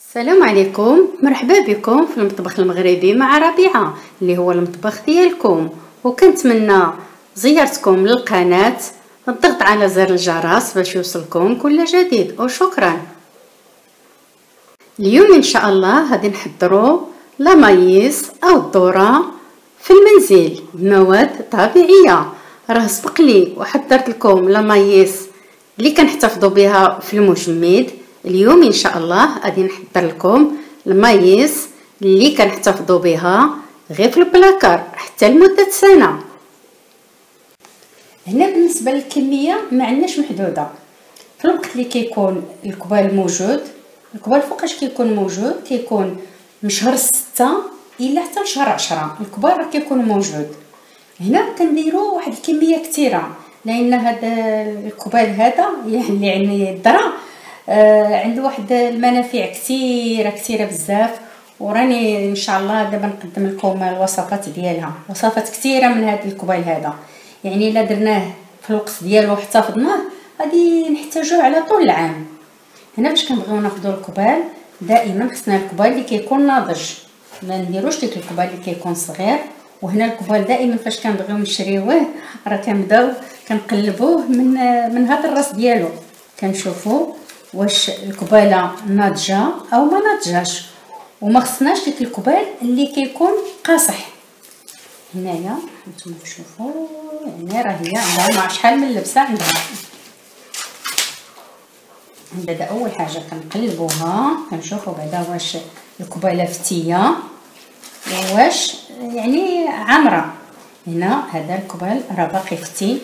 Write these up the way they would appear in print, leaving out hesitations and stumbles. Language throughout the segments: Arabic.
السلام عليكم، مرحبا بكم في المطبخ المغربي مع ربيعه اللي هو المطبخ ديالكم. وكنتمنى زيارتكم للقناه، الضغط على زر الجرس باش يوصلكم كل جديد، وشكرا. اليوم ان شاء الله غادي نحضروا لا مايس او الذره في المنزل بمواد طبيعيه. راه سبق لي وحضرت لكم لا مايس اللي كنحتفظوا بها في المجمد. اليوم ان شاء الله غادي نحضر لكم المايس اللي كنحتفظوا بها غير في البلاكار حتى لمده سنه. هنا بالنسبه للكميه ما عندناش محدوده. في الوقت اللي كيكون الكبال موجود، الكبال فوقاش كيكون موجود كيكون من شهر 6 الى حتى لشهر 10. الكبار راه كيكون موجود. هنا كنديروا واحد الكميه كثيره لان هذا الكبال هذا يعني الذره عنده واحد المنافع كثيره بزاف. وراني ان شاء الله دابا نقدم لكم الوصفات ديالها، وصفات كثيره من هذا الكبال هذا. يعني الا درناه في الوقت ديالو واحتفظناه غادي نحتاجوه على طول العام. هنا باش كنبغيو ناخذوا الكبال دائما خصنا الكبال اللي كيكون ناضج، ما نديروش ديك الكبال اللي كيكون صغير. وهنا الكبال دائما فاش كنبغيو نشريوه راه كنبداو كنقلبوه من هذا الراس ديالو، كنشوفوا واش الكباله ناضجه او ما ناضجاش. وما خصناش ديك الكبال اللي كيكون قاصح. هنايا نتوما تشوفوا يعني راه هي عندها مع شحال من لبسه عندها. بعدا اول حاجه كنقلبوها كنشوفوا بعدا واش الكباله فتيه واش يعني عامره. هنا هذا الكبال راه باقي فتي.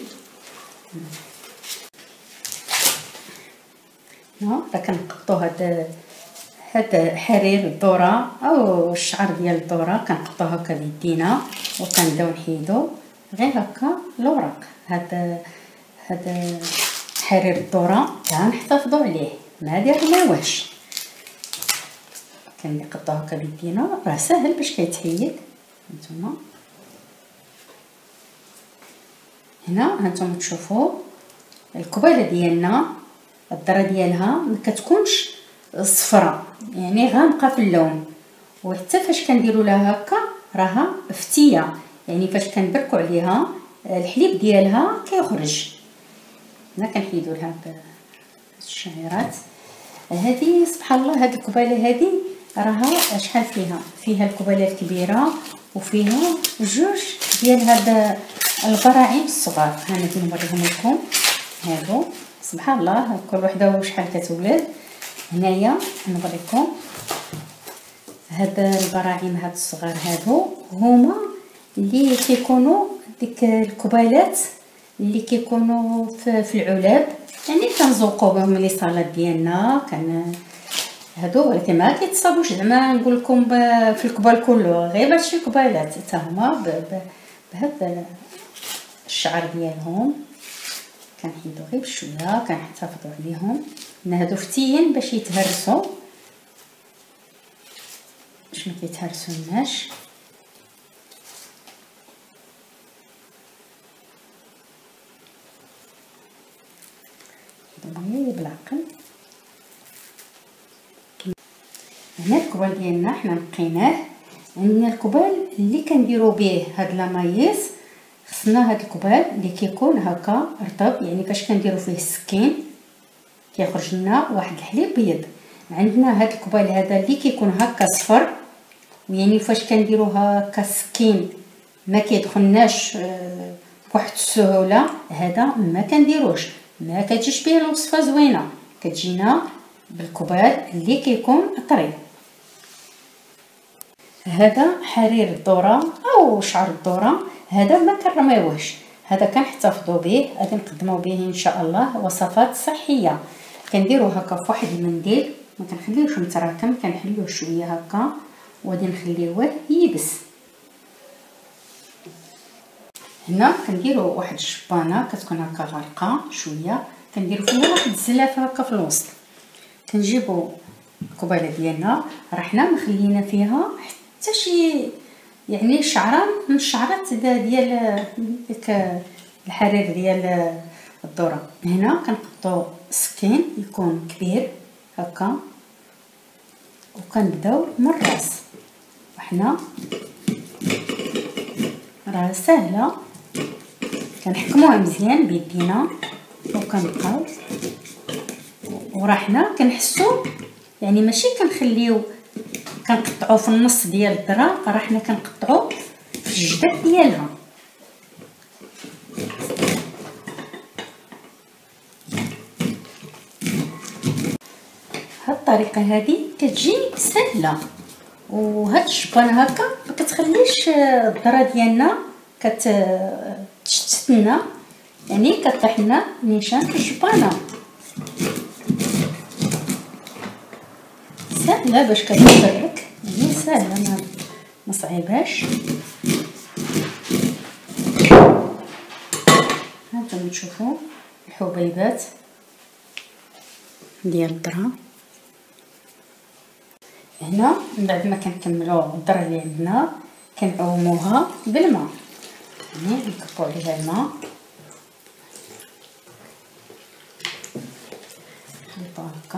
راه كنقطو هاد حرير الذره او الشعر ديال الذره كنقطوه هكا بيدينا وكنبداو نحيدو غير هكا الورق. هاد حرير الذره كنحتفظوا عليه ما ديرناوهش، كنقطوه هكا بيدينا راه ساهل باش كيتحيد. هانتوما هنا هانتوما تشوفوا الكباله ديالنا الذره ديالها ما كتكونش صفراء يعني غامقه في اللون، وحتى فاش كنديروا لها هكا راها فتيه يعني فاش كنبركوا عليها الحليب ديالها كيخرج. هنا كنحيدوا لها الشعيرات هذه. سبحان الله هذه الكباله هذه راها شحال فيها الكباله الكبيره وفيها جوج ديال هذا البراعم الصغار. ها نجي نوريهم لكم هادو. سبحان الله كل وحده وشحال كتولد. هنايا نوريكم هاد البراعم هاد الصغار هادو هما اللي كيكونوا ديك الكبالات اللي كيكونوا في العلاب، يعني كنزوقوا بهم لي صالات ديالنا هادو، ولكن ما كيتصابوش زعما نقول لكم في الكبال كله، غير باش شي كبالات حتى هما بهذا الشعر ديالهم كنحيدو غير بشويه كنحتفظوا عليهم. هادو فتيين باش يتهرسوا باش ما كيتهرسوناش. غير بالعقل. هنا الكبال ديالنا حنا نقيناه. عندنا الكبال اللي كنديروا به هاد لا مايس، خصنا هاد الكبال اللي كيكون هكا رطب يعني فاش كنديروا فيه السكين كيخرج لنا واحد الحليب بيض. عندنا هاد الكبال هذا اللي كيكون هكا صفر يعني فاش كنديروا هكا السكين ما كيدخلناش بواحد السهوله، هذا ما كنديروش، ما كتجيش به الوصفه زوينه، كتجينا بالكبال اللي كيكون طري. هذا حرير الذره او شعر الذره، هذا ما كنرميوهش، هذا كنحتفظوا به، غادي نقدموا به ان شاء الله وصفات صحيه. كنديروا هكا في واحد المنديل، ما كنخليوش متراكم، كنحلوه شويه هكا وغادي نخليوه يبس. هنا كنديروا واحد الشبانه كتكون هكا غارقه شويه، كنديروا فيها واحد الزلافه هكا في الوسط. كنجيبوا الكباله ديالنا راه حنا ما خلينا فيها حتى شي يعني شعره من الشعرات ديال ديك الحرير ديال الذره. هنا كنحطوا سكين يكون كبير هكا وكنبداو من الراس. وحنا راه سهله، كنحكموها مزيان بيدينا وكنبقاو، وراه حنا كنحسو يعني ماشي كنخليو كنقطعو في النص ديال الذره، راه حنا كنقطعو في الجداد ديالها. هاد الطريقه هذه كتجي سهله، وهاد الجبان هكا ما كتخليش الذره ديالنا كتشتت لنا، يعني كطيح لنا نيشان في الجبانه. سهله باش كتفرك، يعني سهله ما صعيباش. هانتوما تشوفوا الحبيبات ديال الذره. هنا من بعد ما كنكملوا الذره اللي عندنا كنعوموها بالماء، يعني نكبو عليها الماء نخلطوها هكا.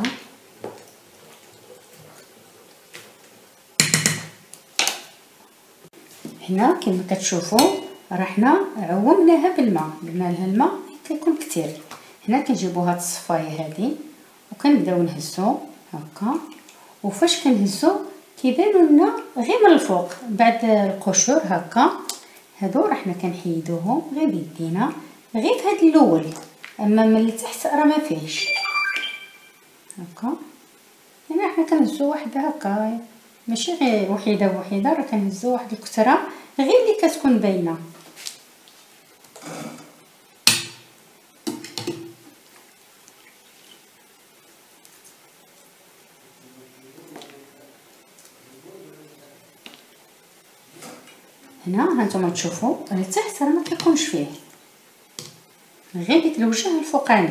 هنا كما كتشوفوا راه حنا عومناها بالماء، درنا لها الماء كيكون كثير. هنا كنجيبوا هاد الصفايه هذه وكنبداو نهزو هكا، وفاش كنهزو كيبانوا لنا غير من الفوق بعد القشور هكا. هادو راه حنا كنحيدوهم غير بيدينا، غير في هاد الاول، اما من التحت راه ما فيهش هكا. هنا حنا كنهزو واحده هكا، ماشي غير وحيده بوحيده، راه كنهزو واحد الكثره غير اللي كتكون باينه. هنا هانتوما تشوفوا التحت راه ما كيكونش فيه، غير ديك الوجه الفوقاني.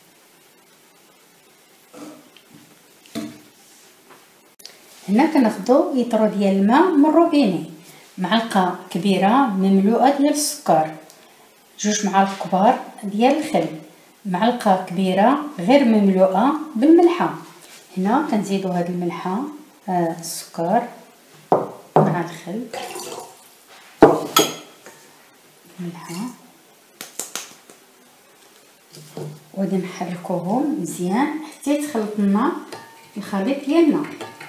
هنا كناخذوا لتر ديال الماء من الروبيني، معلقه كبيره مملوءه ديال السكر، 2 معالق كبار ديال الخل، معلقه كبيره غير مملوءه بالملحه. هنا كنزيدوا هاد الملحه السكر مع الخل، الملحه، وغادي نحركوهم مزيان حتى يتخلط لنا الخليط ديالنا.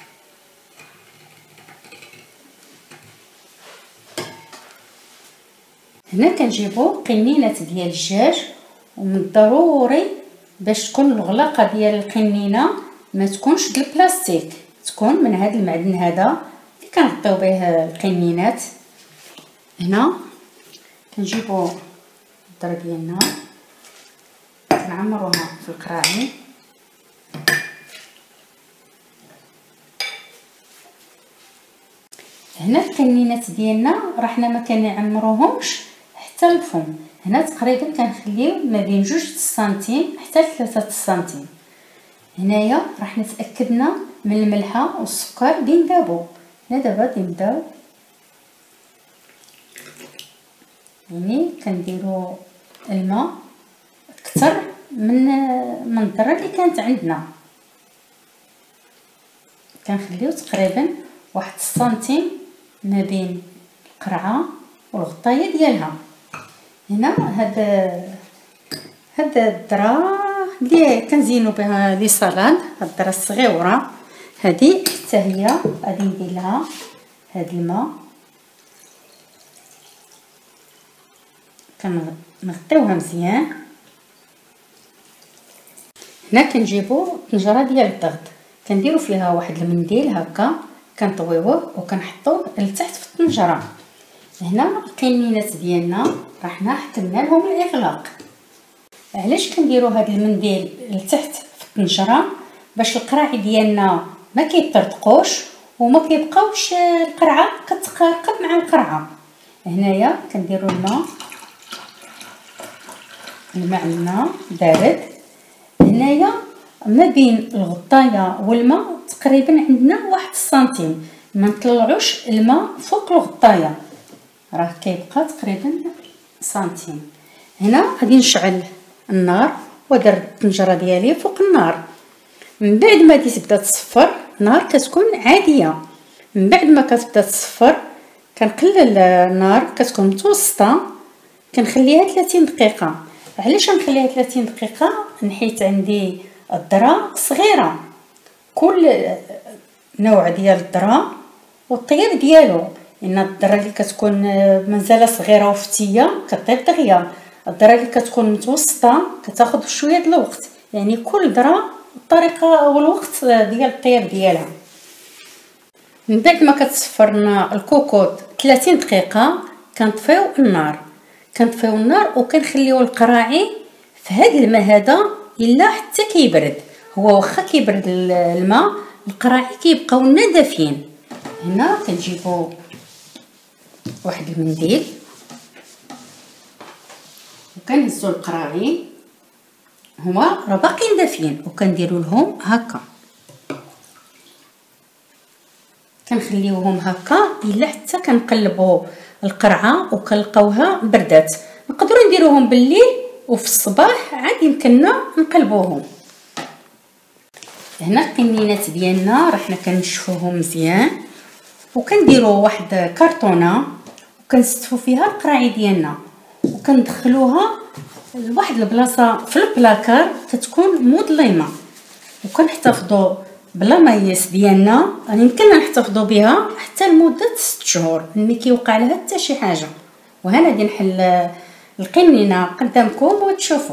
هنا كنجيبو قنينات ديال الدجاج، ومن الضروري باش تكون الغلاقه ديال القنينه ما تكونش ديال البلاستيك، تكون من هذا المعدن هذا اللي كنغطيو به القنينات. هنا كنجيبو الذره ديالنا كنعمروها في القراعي، هنا القنينات ديالنا راه حنا ما كنعمروهمش حتى الفم. هنا تقريبا كنخليو ما بين 2 سنتيم حتى 3 سنتيم. هنايا راه حنا تاكدنا من الملحه والسكر بيندابو. هنا دابا كنبداو يعني كنديروا الماء اكثر من الذره اللي كانت عندنا، كنخليو تقريبا 1 سنتيم ما بين القرعه والغطايه ديالها. هنا هاد الذره اللي كنزينوا بها لي صالاد، هاد الذره الصغيره هذه حتى هي غادي ندير لها هاد الماء، كنغطيوها مزيان. هنا كنجيبوا طنجره ديال الضغط، كنديروا فيها واحد المنديل هكا، كنطويوه وكنحطوه لتحت في الطنجره. هنا القنينات ديالنا راه حنا حكمنا لهم الاغلاق. علاش كنديروا هذا المنديل لتحت في الطنجره؟ باش القراعي ديالنا ما كيطرطقوش وما كيبقاوش القرعه كتقرقب مع القرعه. هنايا كنديروا الماء عندنا بارد. هنايا ما بين الغطايه والماء تقريبا عندنا 1 سنتيم، ما نطلعوش الماء فوق الغطايه، راه كيبقى تقريبا سنتيم. هنا غادي نشعل النار ودرت الطنجره ديالي فوق النار. من بعد ما تبدا تصفر نار كتكون عاديه. من بعد ما كتبدا تصفر كنقلل النار، كتكون متوسطه، كنخليها 30 دقيقه. علاش نخليها 30 دقيقه؟ حيت عندي الذره صغيره، كل نوع ديال الذره والطياب ديالو. ان الذره اللي كتكون مازال صغيره وفتيه كطيب دغيا، الذره اللي كتكون متوسطه كتاخذ شويه د الوقت. يعني كل ذره الطريقه والوقت ديال الطياب ديالها. من بعد ما كتصفرنا الكوكوط 30 دقيقه كنطفيو النار وكنخليو القراعي في هذا الماء هذا الا حتى كيبرد. هو واخا كيبرد الماء القراعي كيبقاو لنا دافيين. هنا كنجيبو واحد المنديل وكنهزو القراعي، هما راه باقيين دافيين، وكنديرو لهم هكا، كنخليوهم هكا الا حتى كنقلبوا القرعه وكنلقاوها بردات. نقدروا نديروهم بالليل وفي الصباح عاد يمكننا نقلبوهم. هنا القنينات ديالنا راه حنا كنشفوهم مزيان وكنديروا واحد كرتونه وكنستفوا فيها القراعي ديالنا وكندخلوها لواحد البلاصه في البلاكار كتكون مظلمه، وكنحتفظوا بلا مايس ديالنا. يمكننا نحتفظوا بها حتى لمده 6 شهور ملي كيوقع لها حتى شي حاجه. وهنا غادي نحل القنينه قدامكم وتشوفوا.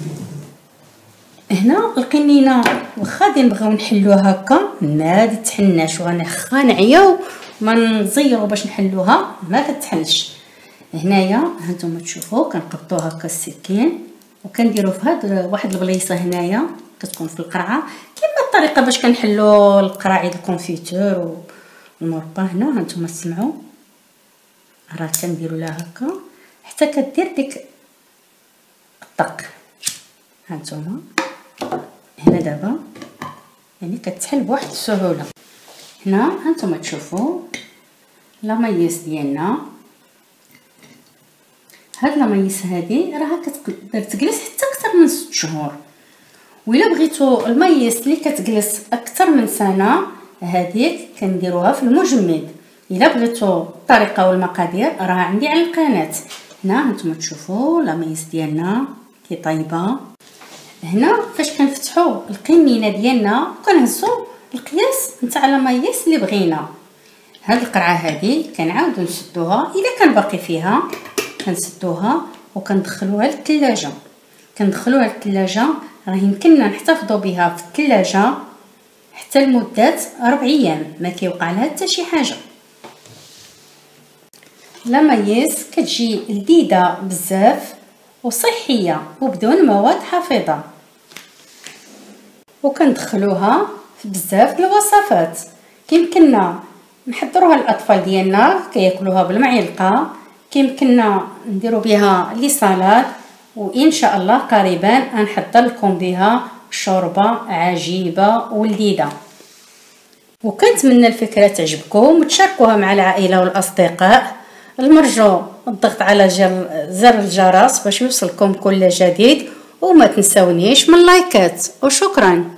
هنا القنينه واخا غادي نبغيو نحلوها هكا ما تتحناش، وانا خا نعياو ما نزيرو باش نحلوها ما كتحلش. هنايا هانتوما تشوفوا كنقبطوا هكا السكين وكنديروا في هاد واحد البليصه هنايا كتكون في القرعه كما الطريقه باش كنحلوا القراعي الكونفيتور والمربى. هنا هانتوما تسمعوا راه كنديروا لها هكا حتى كدير ديك الطق. هانتوما هنا دابا يعني كتحل بواحد السهوله. هنا هانتوما تشوفوا لامايس ديالنا. هاد لامايس هادي راها كتقدر تجلس حتى اكثر من 6 شهور. وإلا بغيتو المايس اللي كتجلس اكثر من سنه هذيك كنديروها في المجمد. الا بغيتو الطريقه والمقادير راه عندي على القناه. هنا هانتوما تشوفوا لامايس ديالنا كي طايبه. هنا فاش كنفتحوا القنينه ديالنا وكنهزوا القياس نتاع لامايس اللي بغينا. هاد القرعه هذه كنعاودوا نسدوها الا كان باقي فيها، كنسدوها وكندخلوها للثلاجه. راه يمكننا نحتفظوا بها في الثلاجه حتى لمده 4 ايام ما كيوقع لها حتى شي حاجه. لامايس كتجي لذيذه بزاف وصحيه وبدون مواد حافظه، وكندخلوها في بزاف الوصفات. كيمكننا نحضروها للاطفال ديالنا كياكلوها بالمعلقه، كيمكننا نديروا بها لي صالاد، وان شاء الله قريبا غنحضر لكم بها شوربه عجيبه ولذيذه. وكنتمنى الفكره تعجبكم وتشاركوها مع العائله والاصدقاء. المرجو الضغط على زر الجرس باش يوصلكم كل جديد، وما تنسونيش من لايكات. وشكرا.